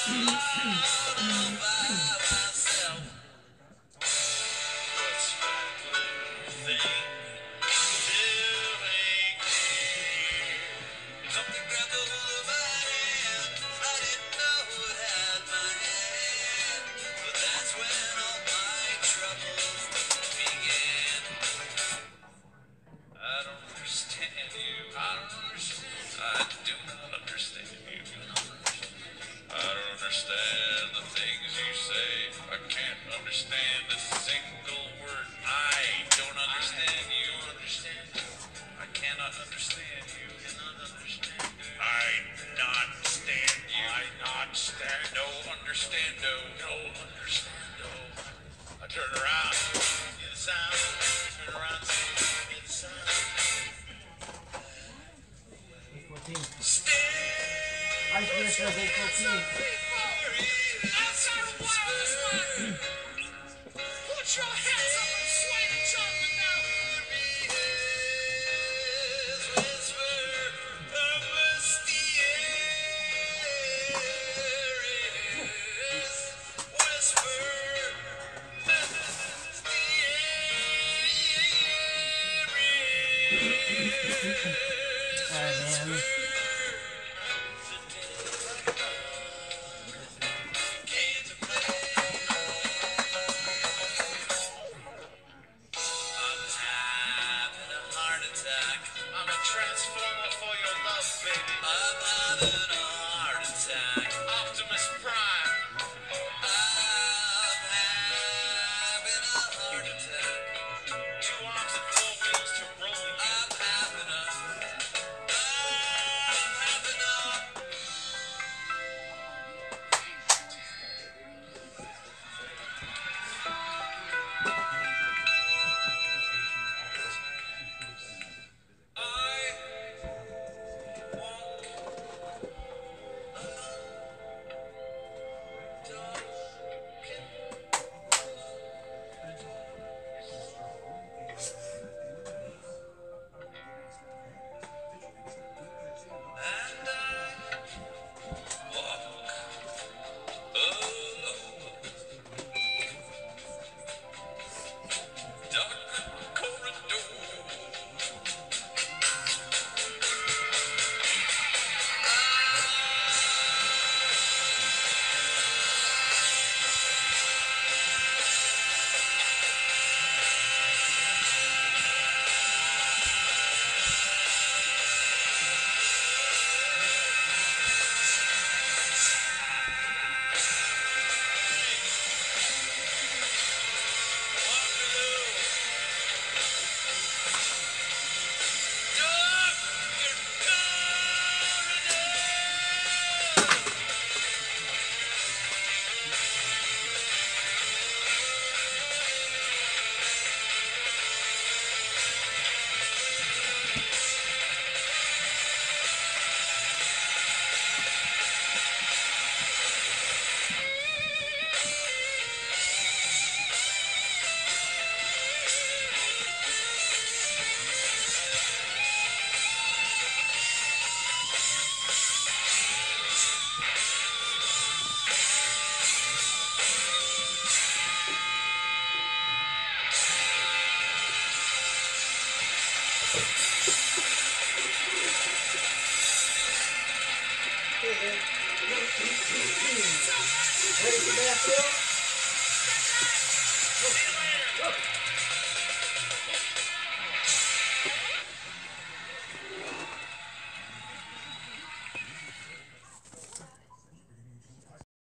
Turn around, hear the sound. Turn around, hear the sound. 814. Stay. Ice Christmas 814. Outside of wireless line. Put your hands up and sway the chocolate now. Alright, man. I'm a transformer for your love, baby. I'm having a heart attack. Optimus Prime. I'm having a heart attack. 2 arms and 4 wheels to roll you. I'm having a. Ready for that, Phil? See you later.